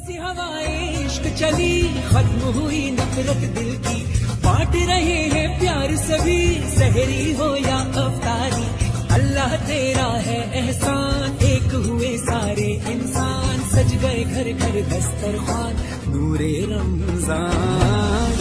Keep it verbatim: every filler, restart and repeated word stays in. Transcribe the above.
ऐसी हवाएं इश्क चली, खत्म हुई नफरत दिल की, बांट रहे हैं प्यार सभी, सहरी हो या अफ्तारी। अल्लाह तेरा है एहसान, एक हुए सारे इंसान, सज गए घर घर दस्तरखान, नूरे रमजान।